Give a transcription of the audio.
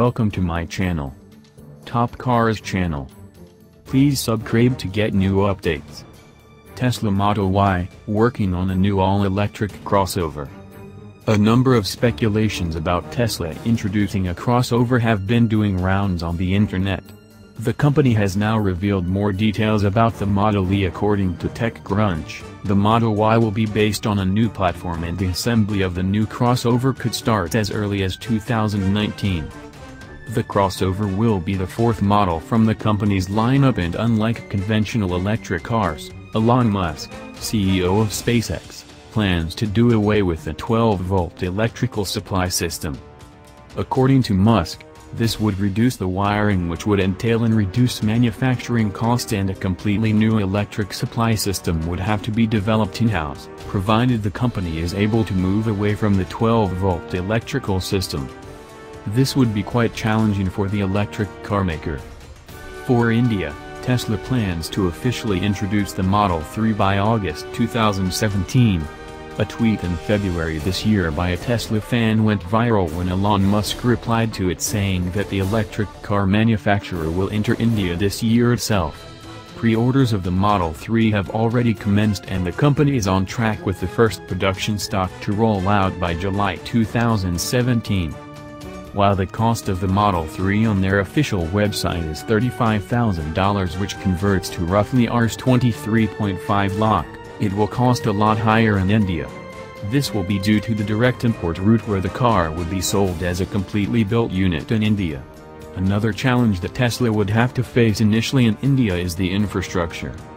welcome to my channel. Top Cars channel. Please subscribe to get new updates. Tesla Model Y, working on a new all-electric crossover. A number of speculations about Tesla introducing a crossover have been doing rounds on the internet. The company has now revealed more details about the Model E. According to TechCrunch, the Model Y will be based on a new platform and the assembly of the new crossover could start as early as 2019. The crossover will be the fourth model from the company's lineup, and unlike conventional electric cars, Elon Musk, CEO of SpaceX, plans to do away with the 12-volt electrical supply system. According to Musk, this would reduce the wiring, which would entail and reduce manufacturing costs, and a completely new electric supply system would have to be developed in-house, provided the company is able to move away from the 12-volt electrical system. This would be quite challenging for the electric car maker. For India, Tesla plans to officially introduce the Model 3 by August 2017. A tweet in February this year by a Tesla fan went viral when Elon Musk replied to it, saying that the electric car manufacturer will enter India this year itself. Pre-orders of the Model 3 have already commenced, and the company is on track with the first production stock to roll out by July 2017. While the cost of the Model 3 on their official website is $35,000, which converts to roughly Rs 23.5 lakh, it will cost a lot higher in India. This will be due to the direct import route, where the car would be sold as a completely built unit in India. Another challenge that Tesla would have to face initially in India is the infrastructure.